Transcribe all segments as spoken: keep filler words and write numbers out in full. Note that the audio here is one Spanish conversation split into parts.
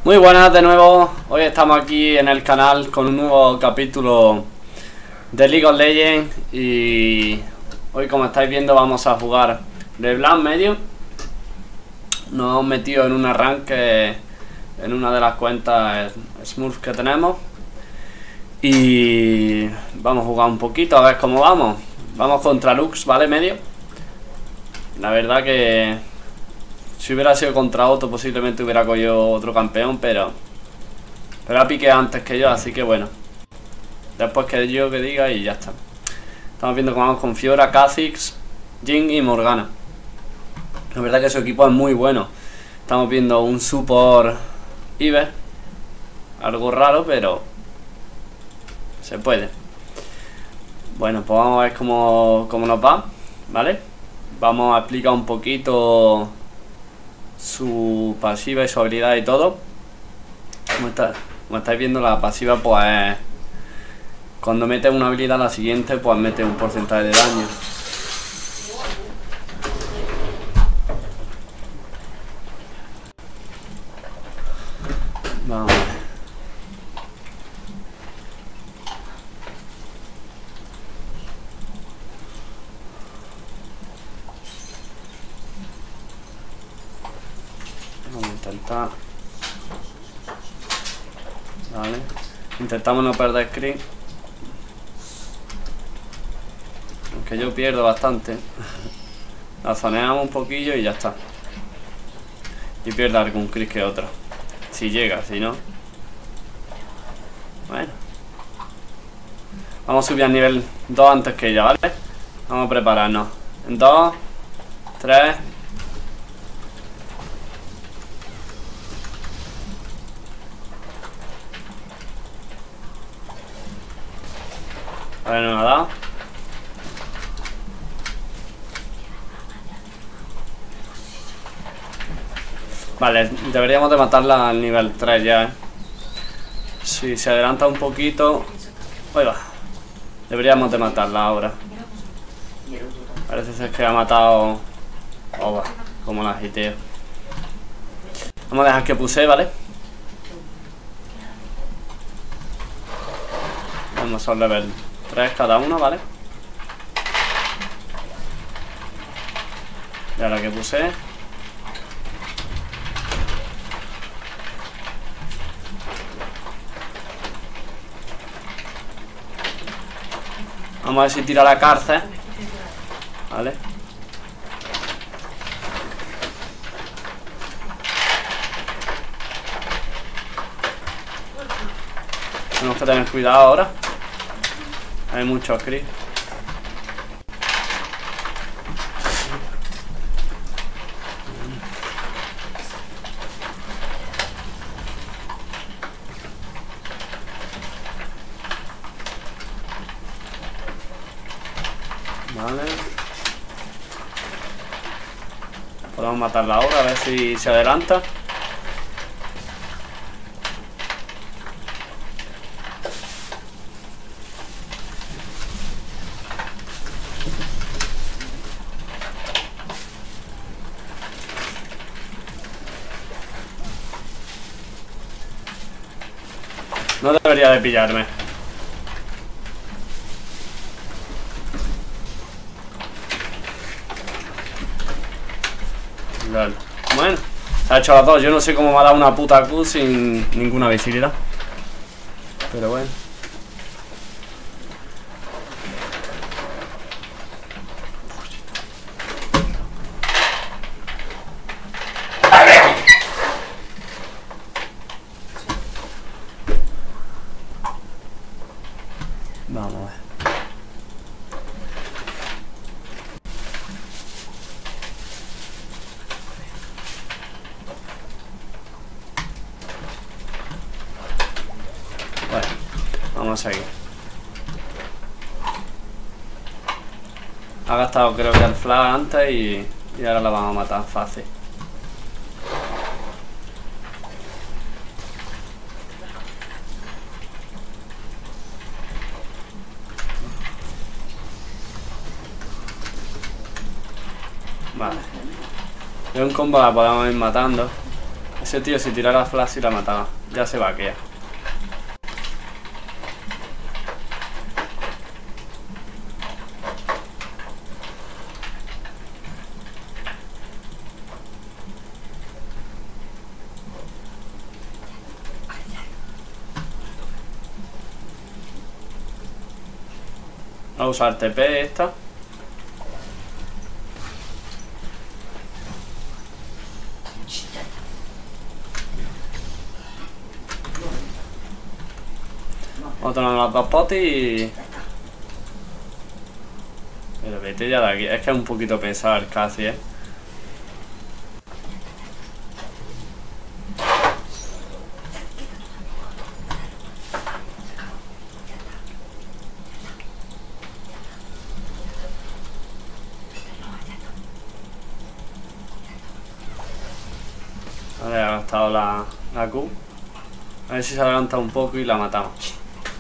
Muy buenas de nuevo, hoy estamos aquí en el canal con un nuevo capítulo de League of Legends. Y hoy, como estáis viendo, vamos a jugar LeBlanc medio. Nos hemos metido en un arranque en una de las cuentas Smurf que tenemos y vamos a jugar un poquito a ver cómo vamos. Vamos contra Lux, ¿vale? Medio. La verdad que si hubiera sido contra otro posiblemente hubiera cogido otro campeón, pero pero ha piqué antes que yo, así que bueno, después que yo que diga y ya está. Estamos viendo cómo vamos con Fiora, Kha'Zix, Jhin y Morgana. La verdad que su equipo es muy bueno. Estamos viendo un support Iber, algo raro, pero se puede. Bueno, pues vamos a ver cómo, cómo nos va, ¿vale? Vamos a explicar un poquito su pasiva y su habilidad y todo. Como, está, como estáis viendo, la pasiva pues cuando mete una habilidad, la siguiente pues mete un porcentaje de daño. Vamos a ver. Vamos a intentar. Vale. Intentamos no perder screen. Aunque yo pierdo bastante. La zoneamos un poquillo y ya está. Y pierdo algún crit que otro. Si llega, si no. Bueno. Vamos a subir al nivel dos antes que ella, ¿vale? Vamos a prepararnos. En dos, tres. A ver, no me ha dado. Vale, deberíamos de matarla al nivel tres ya, ¿eh? Si se adelanta un poquito. Ahí va. Deberíamos de matarla ahora. Parece ser que ha matado Ova, como la agiteo. Vamos a dejar que puse, ¿vale? Vamos a level tres cada uno, ¿vale? Y ahora que puse. Vamos a ver si tira la cárcel. Vale. Tenemos que tener cuidado ahora. Hay muchos crit. Vale. Podemos matarla ahora, a ver si se adelanta. No debería de pillarme. Vale. Bueno, se ha hecho las dos. Yo no sé cómo me ha dado una puta Q sin ninguna visibilidad. Pero bueno. Vamos a ver. Bueno, vamos a seguir. Ha gastado creo que el flash antes y, y ahora la vamos a matar fácil. Vale. De un combo la podemos ir matando. Ese tío si tirara flash y la mataba. Ya se vaquea. Vamos a usar T P esta. Vamos a tomar las dos potis y... Pero vete ya de aquí. Es que es un poquito pesado el casi, eh. Vale, ha gastado la, la Q. A ver si se adelanta un poco y la matamos.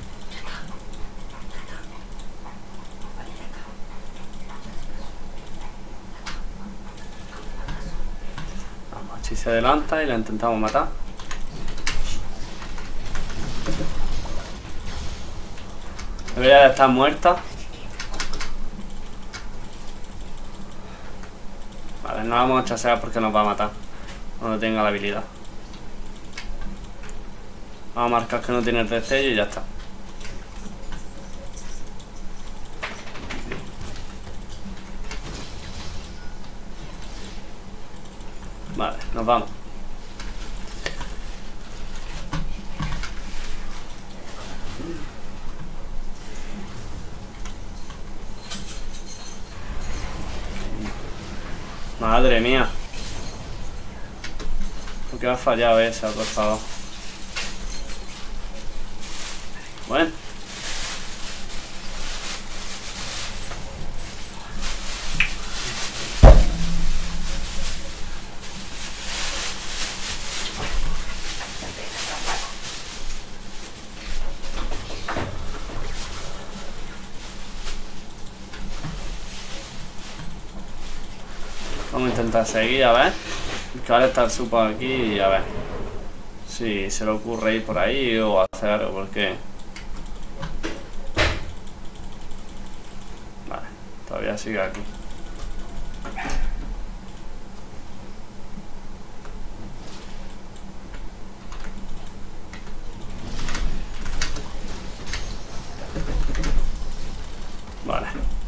Vamos, si se adelanta y la intentamos matar. Debería de estar muerta. Vale, no la vamos a chasear porque nos va a matar cuando tenga la habilidad. Vamos a marcar que no tiene el destello y ya está. Vale, nos vamos. Madre mía. ¿Por qué ha fallado esa, por favor? Bueno. Vamos a intentar seguir, a ver. Que ahora está el supo aquí y a ver si se le ocurre ir por ahí o hacer algo, porque... Vale, todavía sigue aquí. Vale.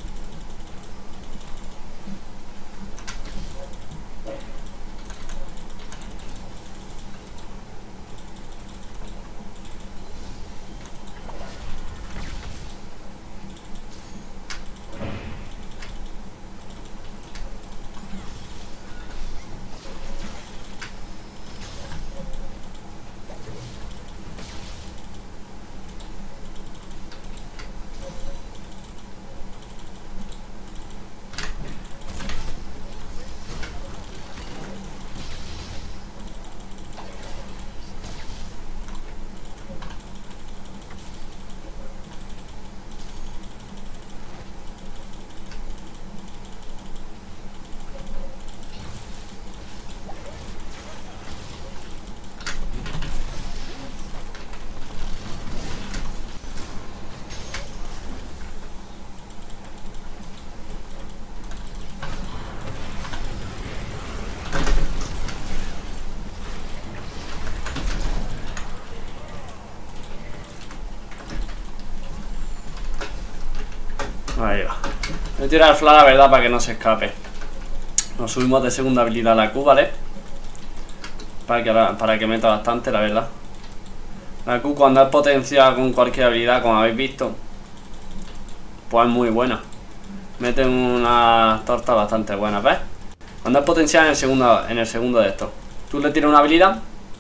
Ahí va. Voy a tirar el flash, la verdad, para que no se escape. Nos subimos de segunda habilidad a la Q, ¿vale? Para que, para que meta bastante, la verdad. La Q cuando es potenciada con cualquier habilidad, como habéis visto, pues es muy buena. Mete una torta bastante buena, ¿ves? Cuando es potenciada en el segundo, en el segundo de estos. Tú le tiras una habilidad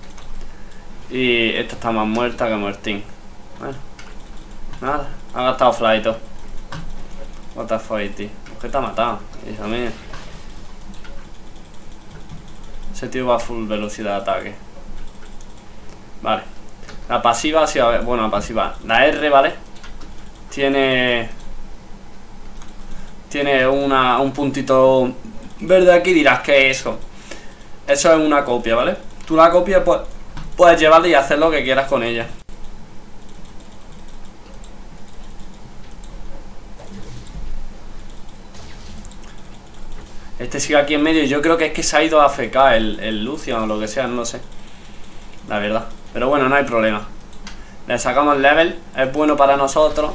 y esta está más muerta que muertín. Bueno, nada, ha gastado fly y todo. What the fuck, tío. ¿Por qué te ha matado? Hija mía. Ese tío va a full velocidad de ataque. Vale. La pasiva, sí, a ver, bueno, la pasiva. La R, ¿vale? Tiene... Tiene una, un puntito verde aquí y dirás, ¿qué es eso? Eso es una copia, ¿vale? Tú la copias, pues puedes llevarla y hacer lo que quieras con ella. Este sigue aquí en medio y yo creo que es que se ha ido a A F K el, el Lucian o lo que sea, no lo sé. La verdad. Pero bueno, no hay problema. Le sacamos level, es bueno para nosotros.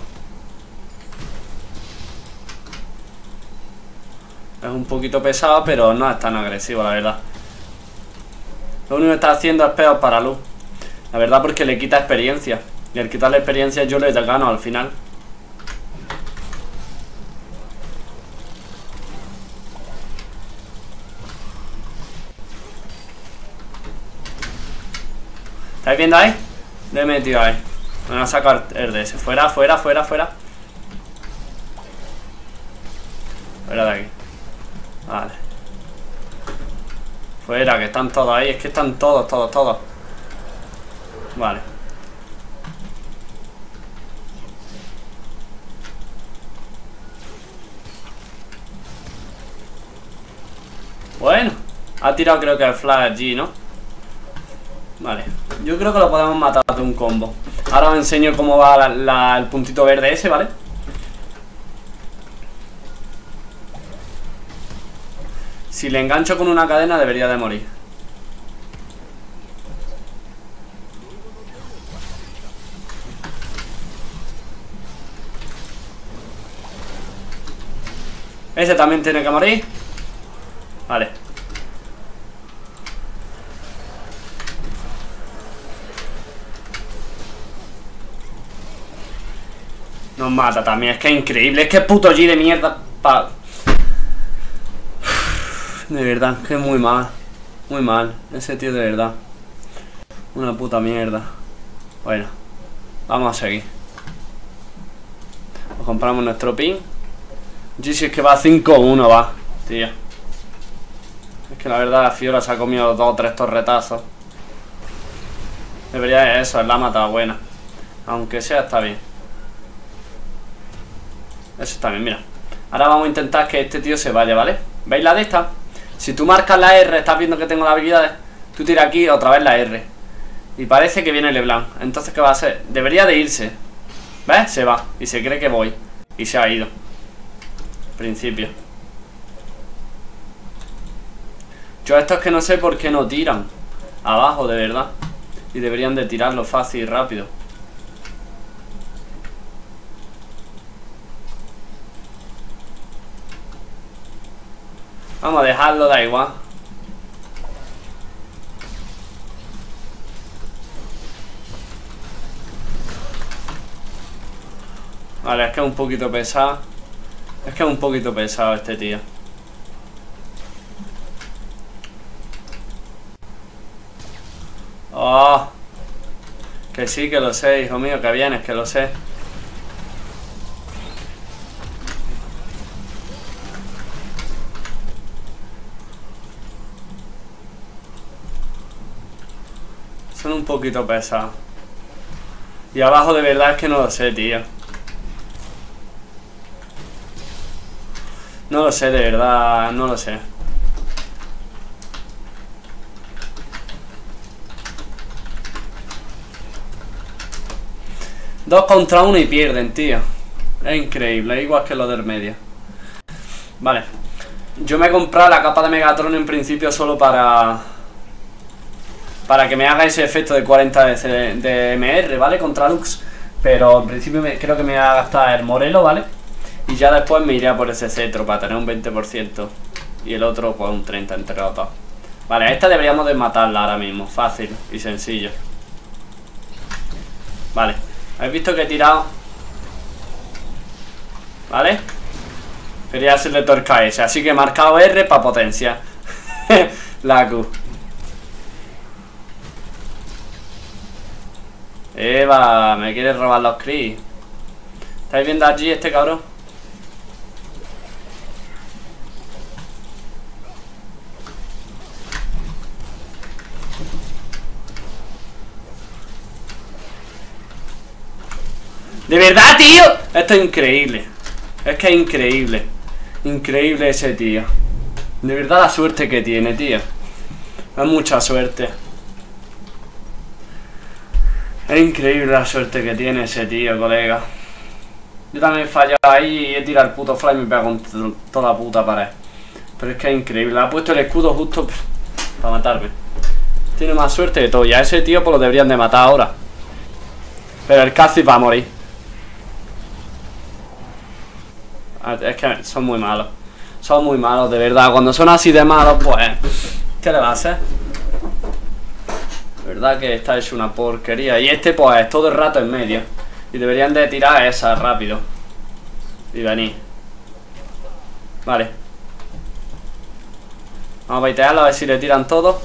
Es un poquito pesado, pero no es tan agresivo, la verdad. Lo único que está haciendo es peor para Luz. La verdad, porque le quita experiencia. Y al quitarle experiencia yo le gano al final. ¿Estáis viendo ahí? Le he metido ahí. Me van a sacar el D S. Fuera, fuera, fuera, fuera. Fuera de aquí. Vale. Fuera, que están todos ahí. Es que están todos, todos, todos. Vale. Bueno. Ha tirado creo que el flash allí, ¿no? Vale. Yo creo que lo podemos matar de un combo. Ahora os enseño cómo va la, la, el puntito verde ese, ¿vale? Si le engancho con una cadena debería de morir. Ese también tiene que morir. Vale. Nos mata también, es que es increíble. Es que es puto G de mierda pa... De verdad, que es muy mal. Muy mal, ese tío de verdad. Una puta mierda. Bueno, vamos a seguir. Nos compramos nuestro pin. G si es que va cinco uno, va, tío. Es que la verdad la Fiora se ha comido dos o tres torretazos. Debería de eso, es la mata buena. Aunque sea, está bien. Eso está bien, mira. Ahora vamos a intentar que este tío se vaya, ¿vale? ¿Veis la de esta? Si tú marcas la R, estás viendo que tengo las habilidades. Tú tiras aquí otra vez la R. Y parece que viene LeBlanc. Entonces, ¿qué va a hacer? Debería de irse. ¿Ves? Se va. Y se cree que voy. Y se ha ido. Principio. Yo estos que no sé por qué no tiran abajo, de verdad. Y deberían de tirarlo fácil y rápido. Vamos a dejarlo, da igual. Vale, es que es un poquito pesado. Es que es un poquito pesado este tío. Oh, que sí, que lo sé, hijo mío, que vienes, que lo sé. Son un poquito pesados. Y abajo de verdad es que no lo sé, tío. No lo sé, de verdad, no lo sé. Dos contra uno y pierden, tío. Es increíble, es igual que lo del medio. Vale. Yo me he comprado la capa de Megatron en principio solo para... Para que me haga ese efecto de cuarenta de, de M R, ¿vale? Contra Lux. Pero en principio me, creo que me va a gastar el Morelo, ¿vale? Y ya después me iré a por ese cetro para tener un veinte por ciento. Y el otro pues un treinta por ciento entre los dos. Vale, a esta deberíamos de matarla ahora mismo. Fácil y sencillo. Vale. ¿Habéis visto que he tirado? ¿Vale? Quería hacerle torca ese. Así que he marcado R para potencia. La Q. Eva, me quiere robar los Cris. ¿Estáis viendo allí este cabrón? ¡De verdad, tío! Esto es increíble. Es que es increíble. Increíble ese tío. De verdad la suerte que tiene, tío. Es mucha suerte. Es increíble la suerte que tiene ese tío, colega. Yo también he fallado ahí y he tirado el puto fly y me pega con toda la puta pared. Pero es que es increíble. Ha puesto el escudo justo para matarme. Tiene más suerte de todo. Y a ese tío pues lo deberían de matar ahora. Pero el Kha'Zix va a morir. Es que son muy malos. Son muy malos, de verdad. Cuando son así de malos, pues... ¿qué le va a hacer? De verdad que está hecho una porquería. Y este pues todo el rato en medio. Y deberían de tirar esa rápido. Y venir. Vale. Vamos a baitearlo a ver si le tiran todo.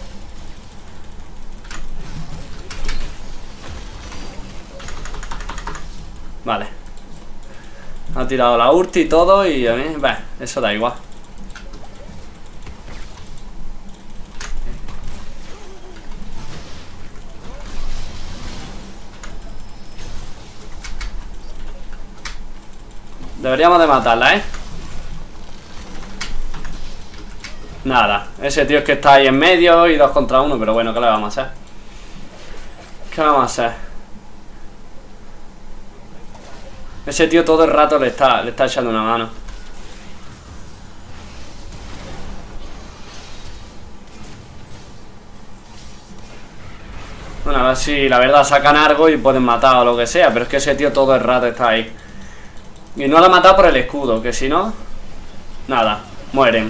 Vale. Ha tirado la ulti y todo y a mí, bah, eso da igual. Deberíamos de matarla, ¿eh? Nada, ese tío es que está ahí en medio y dos contra uno, pero bueno, ¿qué le vamos a hacer? ¿Qué vamos a hacer? Ese tío todo el rato le está, le está echando una mano. Bueno, a ver si la verdad sacan algo y pueden matar o lo que sea, pero es que ese tío todo el rato está ahí. Y no lo ha matado por el escudo, que si no... nada, mueren.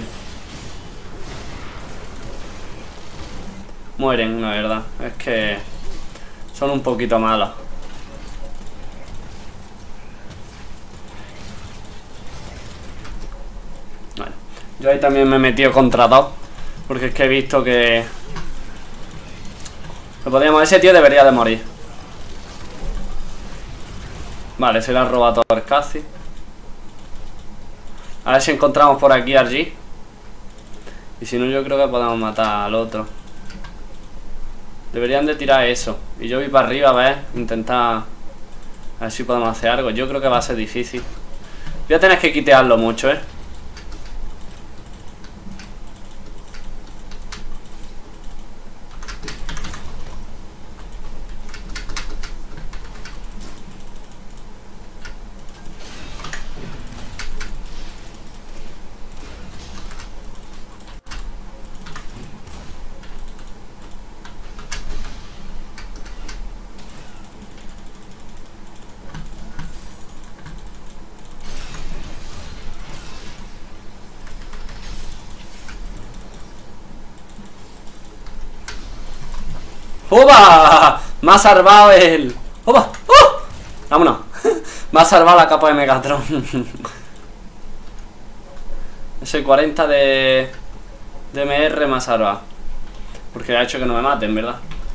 Mueren, la verdad. Es que... son un poquito malos. Bueno, yo ahí también me he metido contra dos. Porque es que he visto que... que podríamos... ese tío debería de morir. Vale, se le ha robado todo el Kha'Zix. A ver si encontramos por aquí a G. Y si no, yo creo que podemos matar al otro. Deberían de tirar eso. Y yo voy para arriba a ver, intentar... a ver si podemos hacer algo. Yo creo que va a ser difícil. Voy a tener que quitearlo mucho, eh. ¡Oba! Me ha salvado el... ¡Oba! ¡Oh! Vámonos. Me ha salvado la capa de Megatron. Ese cuarenta de... de M R me ha salvado. Porque ha hecho que no me maten, ¿verdad?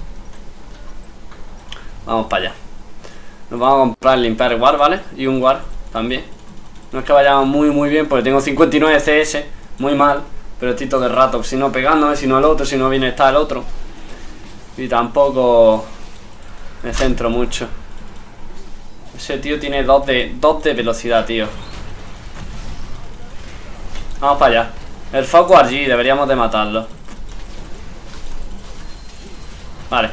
Vamos para allá. Nos vamos a comprar el Limpiar War, ¿vale? Y un War también. No es que vayamos muy muy bien, porque tengo cincuenta y nueve C S. Muy mal. Pero estoy todo el rato, si no pegándome, si no el otro, si no viene está el otro. Y tampoco me centro mucho. Ese tío tiene dos de, dos de velocidad, tío. Vamos para allá. El Foco allí, deberíamos de matarlo. Vale.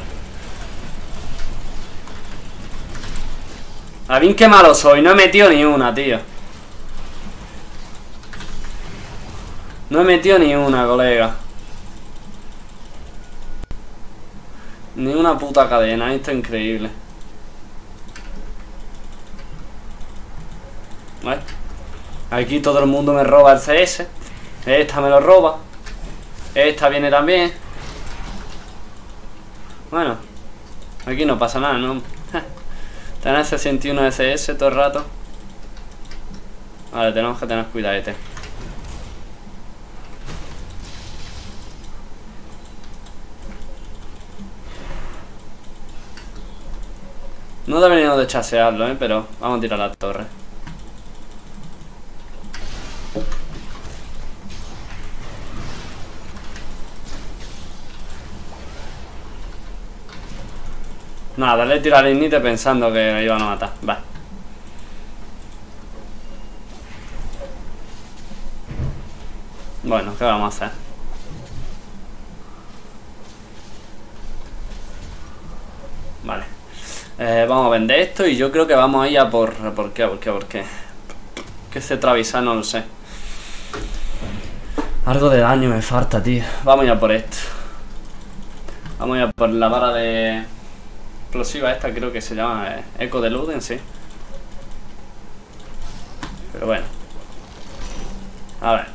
A bien qué malo soy, no he metido ni una, tío. No he metido ni una, colega. Ni una puta cadena, esto es increíble. ¿Vale? Aquí todo el mundo me roba el C S. Esta me lo roba. Esta viene también. Bueno, aquí no pasa nada, ¿no? Tener sesenta y uno de C S todo el rato. Vale, tenemos que tener cuidadete. No deberíamos de chasearlo, ¿eh? Pero vamos a tirar la torre. Nada, le he tirado al Ignite pensando que me iban a matar. Va. Bueno, ¿qué vamos a hacer? Vale. Eh, vamos a vender esto y yo creo que vamos a ir a por... ¿Por qué? ¿Por qué? ¿Por qué? Que este Travisar no lo sé. Algo de daño me falta, tío. Vamos a ir a por esto. Vamos a ir a por la vara de... explosiva esta, creo que se llama eh, Eco de Luden, sí. Pero bueno. A ver.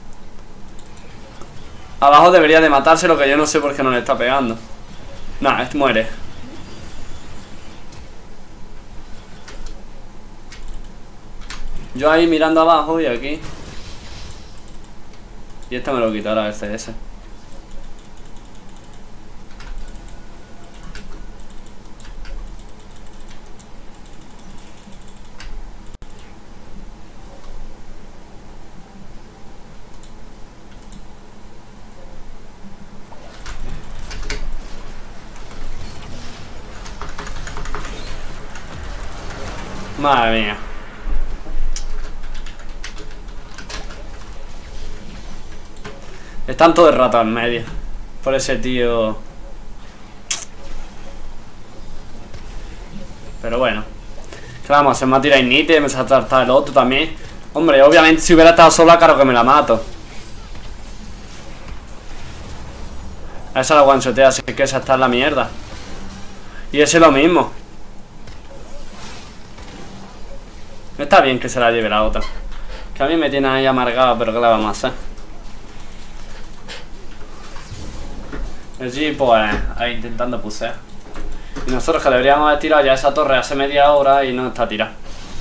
Abajo debería de matarse, lo que yo no sé por qué no le está pegando. Nah, este muere. Yo ahí mirando abajo y aquí. Y este me lo quitará el C S. Madre mía. Están todo el rato en medio. Por ese tío. Pero bueno. ¿Qué vamos a hacer? Me ha tirado Ignite, me ha tratado el otro también. Hombre, obviamente si hubiera estado sola, claro que me la mato. A esa la one-shotea, así que esa está en la mierda. Y ese es lo mismo. Está bien que se la lleve la otra. Que a mí me tiene ahí amargado, pero ¿qué le vamos a hacer? El G pues ahí intentando pusear. Y nosotros que deberíamos haber tirado ya esa torre hace media hora y no está tirada.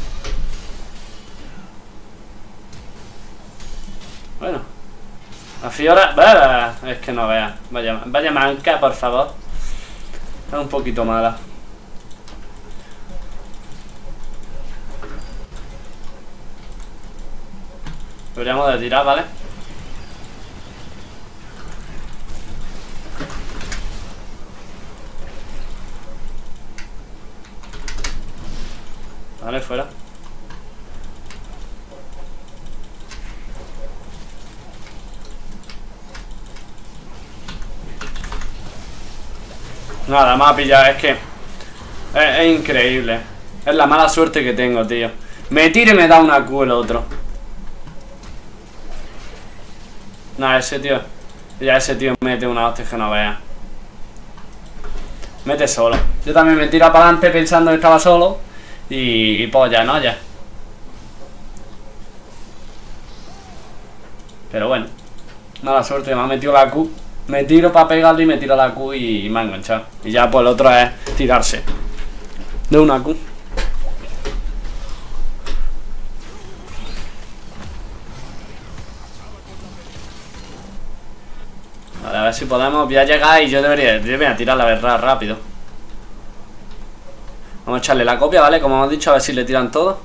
Bueno. La Fiora... ¡Bah! Es que no vea. Vaya, vaya manca, por favor. Está un poquito mala. Deberíamos de tirar, ¿vale? Vale, fuera. Nada, me ha pillado, es que... Es, es increíble. Es la mala suerte que tengo, tío. Me tira y me da una Q el otro. Nah, ese tío... Ya ese tío mete una hostia que no vea. Mete solo. Yo también me tiro para adelante pensando que estaba solo. Y, y pues ya, ¿no? Ya. Pero bueno. Mala suerte, me ha metido la Q. Me tiro para pegarle y me tiro la Q y, y me ha enganchado. Y ya pues el otro es tirarse de una Q. Vale, a ver si podemos. Voy a llegar y yo debería, debería tirar la verdad rápido. Vamos a echarle la copia, ¿vale? Como hemos dicho, a ver si le tiran todo.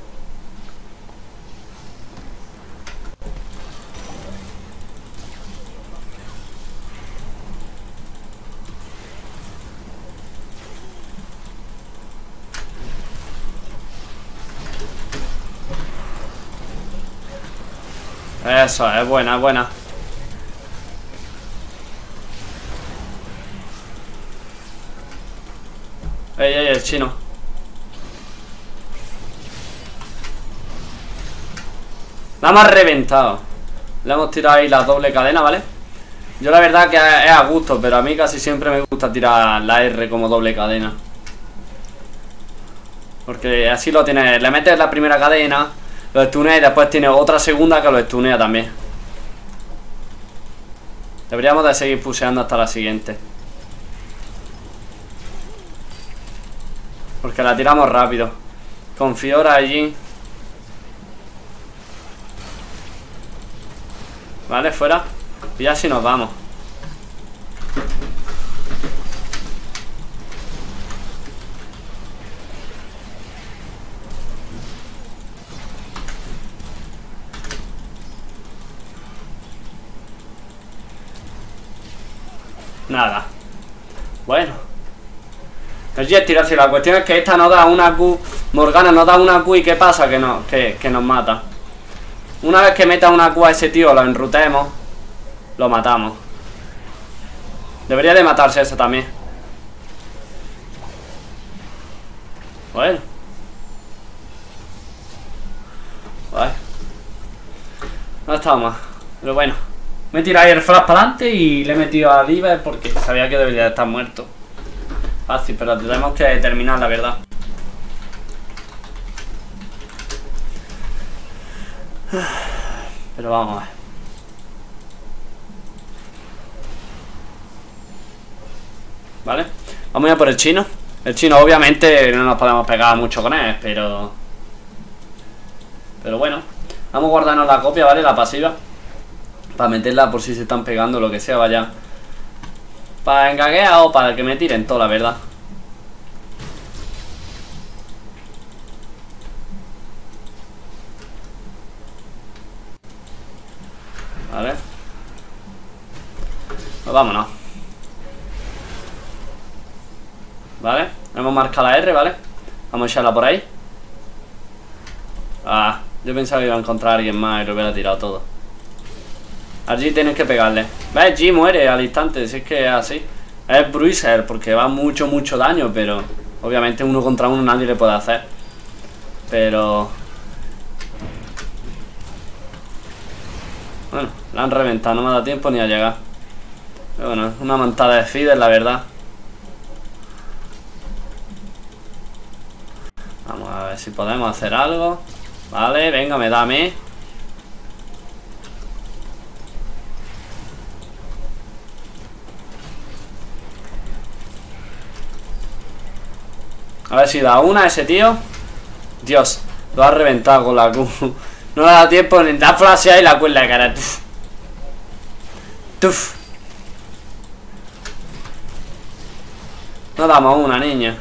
Eso, es buena, es buena. Ey, ey, el chino. La hemos reventado. Le hemos tirado ahí la doble cadena, ¿vale? Yo la verdad que es a gusto, pero a mí casi siempre me gusta tirar la R como doble cadena. Porque así lo tienes. Le metes la primera cadena, lo stunea y después tiene otra segunda que lo stunea también. Deberíamos de seguir puseando hasta la siguiente. Porque la tiramos rápido. Con Fiora allí. Vale, fuera. Y ya si nos vamos. Nada. Bueno. El Jet tirarse. La cuestión es que esta no da una Q. Morgana no da una Q y ¿qué pasa? Que, no, que, que nos mata. Una vez que meta una Q a ese tío, lo enrutemos, lo matamos. Debería de matarse ese también. Bueno. Vale. No ha estado más. Pero bueno. Me he tirado ahí el flash para adelante y le he metido a Diver porque sabía que debería estar muerto. Fácil, pero tenemos que terminar, la verdad. Pero vamos a ver. Vale. Vamos a ir por el chino. El chino obviamente no nos podemos pegar mucho con él, pero... Pero bueno. Vamos a guardarnos la copia, ¿vale? La pasiva. Para meterla por si se están pegando, lo que sea, vaya. Para engaguear o para que me tiren todo, la verdad. Vale. Pues vámonos. Vale. Hemos marcado la R, ¿vale? Vamos a echarla por ahí. Ah, yo pensaba que iba a encontrar a alguien más y lo hubiera tirado todo. Allí tienes que pegarle. ¿Ves? G muere al instante, si es que es así. Es Bruiser porque va mucho, mucho daño, pero obviamente uno contra uno nadie le puede hacer. Pero... Bueno, la han reventado, no me ha dado tiempo ni a llegar. Pero bueno, es una mantada de feeder, la verdad. Vamos a ver si podemos hacer algo. Vale, venga, me da a mí. A ver si da una a ese tío. Dios, lo ha reventado con la Q. No le da tiempo ni da flashear y la Q en la cara. Tuf. Tuf. No damos una, niña.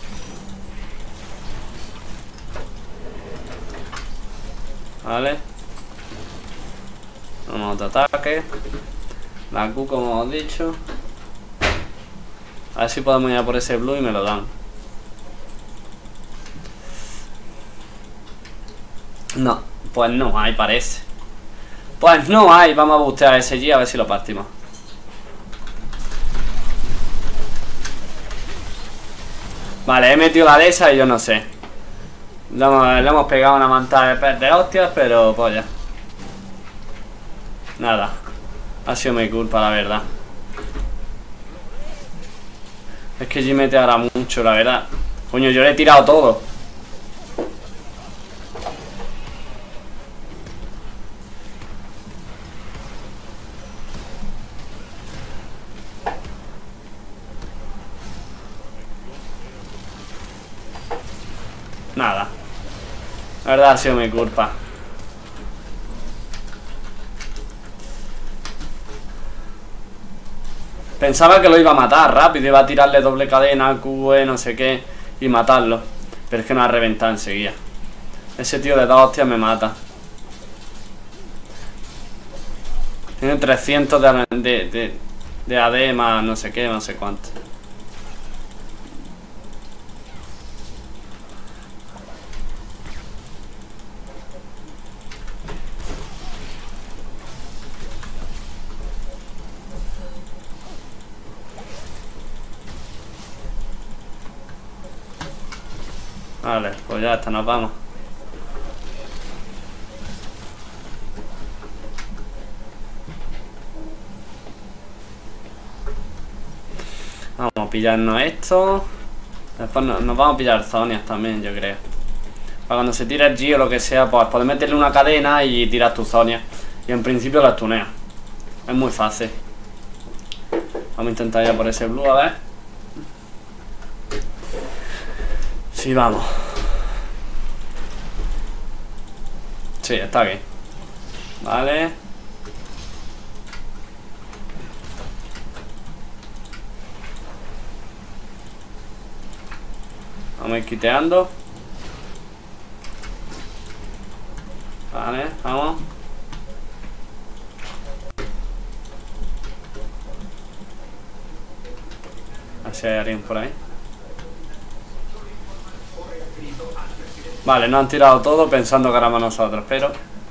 Vale. Vamos a otro ataque. La Q, como hemos dicho. A ver si podemos ir a por ese blue y me lo dan. No, pues no hay, parece. Pues no hay, vamos a bustear a ese G a ver si lo partimos. Vale, he metido la de esa y yo no sé. Le hemos, le hemos pegado una mantada de, de hostias, pero pues ya. Nada. Ha sido mi culpa, la verdad. Es que G mete ahora mucho, la verdad. Coño, yo le he tirado todo. Nada. La verdad ha sido mi culpa. Pensaba que lo iba a matar rápido. Iba a tirarle doble cadena, Q E, no sé qué, y matarlo. Pero es que me ha reventado enseguida. Ese tío de dos hostias me mata. Tiene trescientos de, de, de, de A D más no sé qué, no sé cuánto. Vale, pues ya está, nos vamos. Vamos a pillarnos esto. Después nos, nos vamos a pillar zonias también, yo creo. Para cuando se tire el G o lo que sea, pues puedes meterle una cadena y tiras tu zonia. Y en principio la tuneas. Es muy fácil. Vamos a intentar ir a por ese blue, a ver. Sí, vamos. Sí, está aquí. Vale. Vamos a ir quiteando. Vale, vamos. A ver si hay alguien por ahí. Vale, nos han tirado todo pensando que éramos nosotros, pero...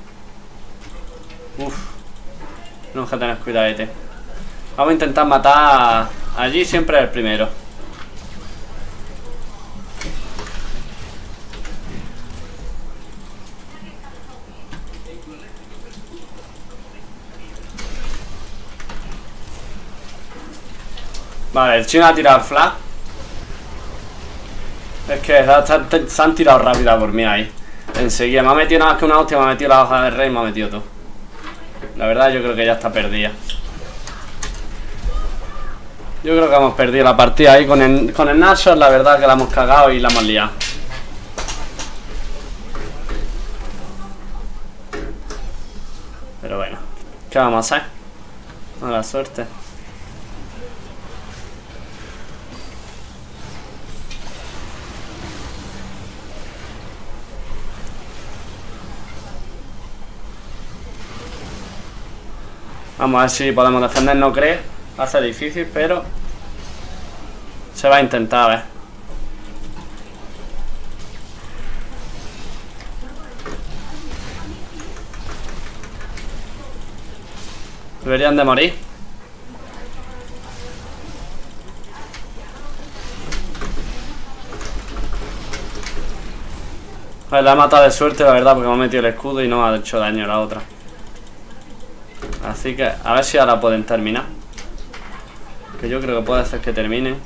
Uff. Tenemos que tener cuidadete. Vamos a intentar matar... Allí siempre el primero. Vale, el chino ha tirado el flash. Es que se, se han tirado rápido por mí ahí. Enseguida me ha metido nada más que una hostia. Me ha metido la hoja del rey y me ha metido todo. La verdad yo creo que ya está perdida. Yo creo que hemos perdido la partida ahí con el, con el Naxos. La verdad que la hemos cagado y la hemos liado. Pero bueno, ¿qué vamos a hacer? Mala suerte. Vamos a ver si podemos defender, no creo. Va a ser difícil, pero se va a intentar, a ver. Deberían de morir. A ver, la he matado de suerte, la verdad, porque me ha metido el escudo y no me ha hecho daño la otra. Así que a ver si ahora pueden terminar. Que yo creo que puede ser que termine.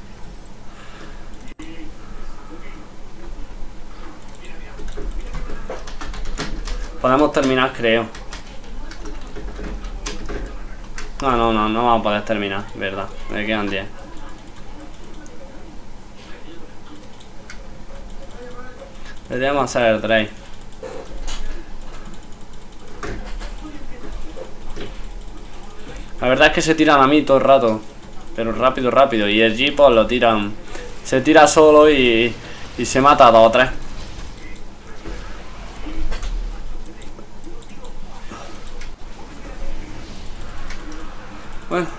Podemos terminar, creo. No, no, no, no vamos a poder terminar, verdad. Me quedan diez. Deberíamos hacer el trade. La verdad es que se tiran a mí todo el rato. Pero rápido, rápido. Y el G pues lo tiran. Se tira solo y, y se mata a dos o tres. Bueno.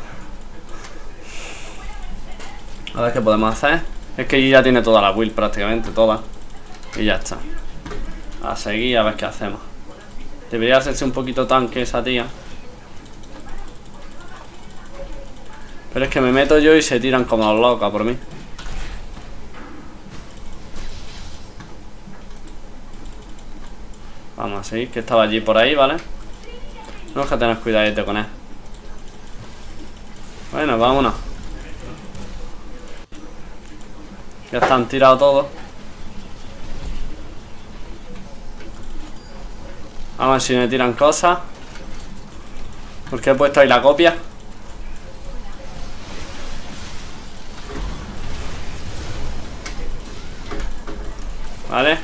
A ver qué podemos hacer. Es que ya tiene toda la build prácticamente, toda. Y ya está. A seguir a ver qué hacemos. Debería hacerse un poquito tanque esa tía. Pero es que me meto yo y se tiran como locas por mí. Vamos a seguir, que estaba allí por ahí, ¿vale? No es que tener cuidadito con él. Bueno, vámonos. Ya están tirados todos. Vamos a ver si me tiran cosas. Porque he puesto ahí la copia. Vale.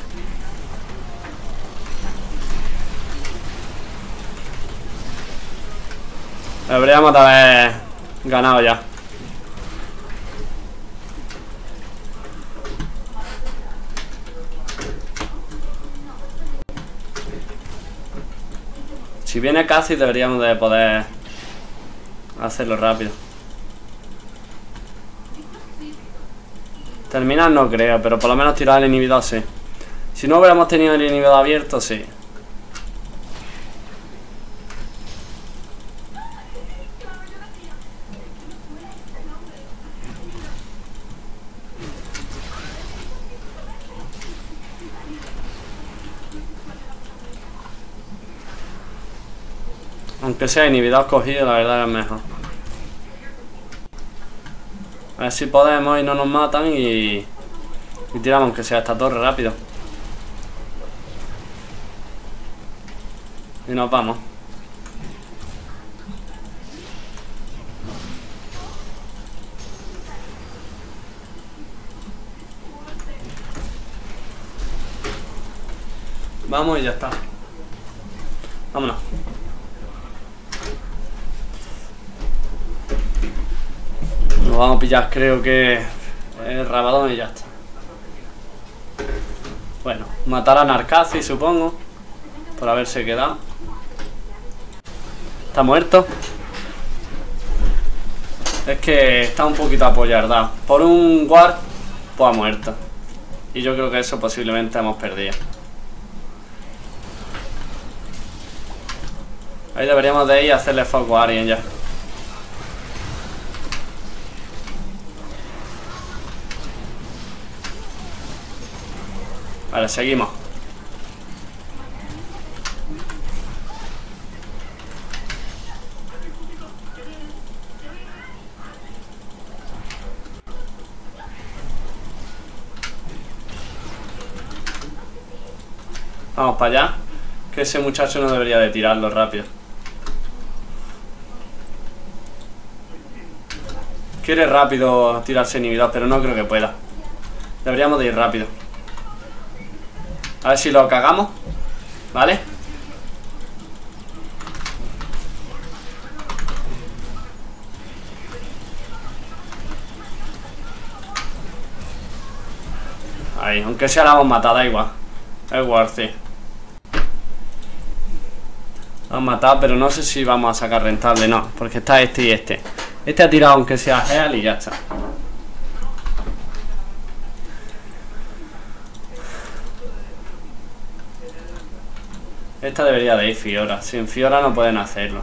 Deberíamos de haber ganado ya. Si viene casi deberíamos de poder hacerlo rápido. Terminar no creo, pero por lo menos tirar el inhibidor sí. Si no hubiéramos tenido el inhibidor abierto, sí. Aunque sea inhibidor cogido, la verdad es mejor. A ver si podemos y no nos matan y, y tiramos aunque sea esta torre rápido. Y nos vamos. Vamos y ya está. Vámonos. Nos vamos a pillar, creo que el Rabadón y ya está. Bueno, matar a Narcazi, supongo. Por haberse quedado. Está muerto. Es que está un poquito apoyardado. Por un guard, pues ha muerto. Y yo creo que eso posiblemente hemos perdido. Ahí deberíamos de ir a hacerle foco a Arien ya. Vale, seguimos. Vamos para allá. Que ese muchacho no debería de tirarlo rápido. Quiere rápido tirarse inhibidor, pero no creo que pueda. Deberíamos de ir rápido. A ver si lo cagamos. ¿Vale? Ahí, aunque sea la hemos matado, da igual. Es worth it. La hemos matado, pero no sé si vamos a sacar rentable, no. Porque está este y este. Este ha tirado aunque sea Heal y ya está. Esta debería de ir Fiora. Sin Fiora no pueden hacerlo.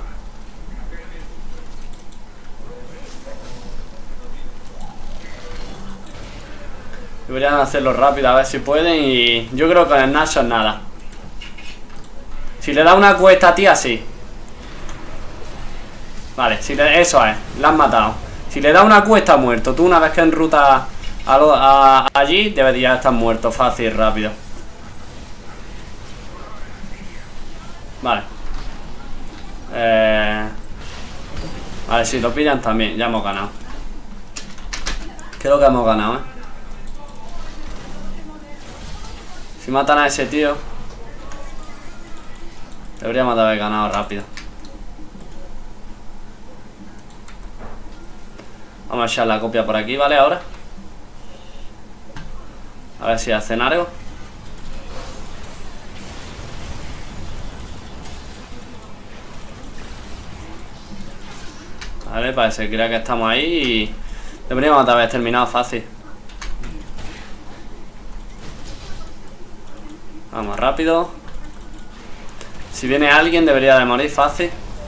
Deberían hacerlo rápido, a ver si pueden. Y yo creo que con el Nashor nada. Si le da una cuesta a ti, así. Vale, si le, eso es, la han matado. Si le da una cuesta, muerto. Tú una vez que enrutas a lo, a, allí, deberías estar muerto fácil y rápido. Vale. Eh... Vale, si lo pillan también, ya hemos ganado. Creo que hemos ganado, eh. Si matan a ese tío, deberíamos de haber ganado rápido. Vamos a echar la copia por aquí, ¿vale? Ahora a ver si hacen algo. Vale, parece que crea que estamos ahí y deberíamos de haber terminado fácil. Vamos rápido. Si viene alguien debería de morir fácil.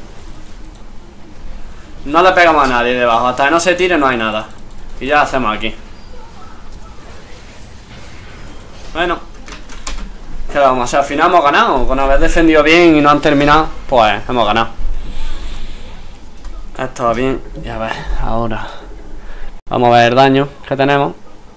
No le pegamos a nadie debajo. Hasta que no se tire no hay nada. Y ya lo hacemos aquí. Bueno, ¿qué vamos a hacer? Al final hemos ganado. Con haber defendido bien y no han terminado, pues hemos ganado. Esto va bien. Y a ver, ahora vamos a ver el daño que tenemos.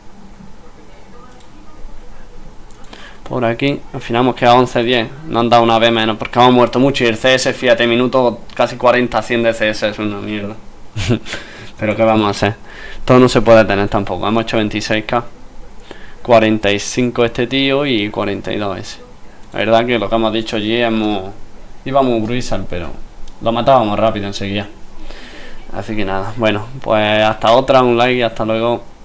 Por aquí, al final hemos quedado once diez. No han dado una vez menos porque hemos muerto mucho. Y el C S, fíjate, minutos casi cuarenta, cien de C S es una mierda. Pero ¿qué vamos a hacer? Todo no se puede tener tampoco. Hemos hecho veintiséis K, cuarenta y cinco este tío y cuarenta y dos ese. La verdad que lo que hemos dicho allí hemos... íbamos bruisal, pero lo matábamos rápido enseguida. Así que nada, bueno, pues hasta otra, un like y hasta luego.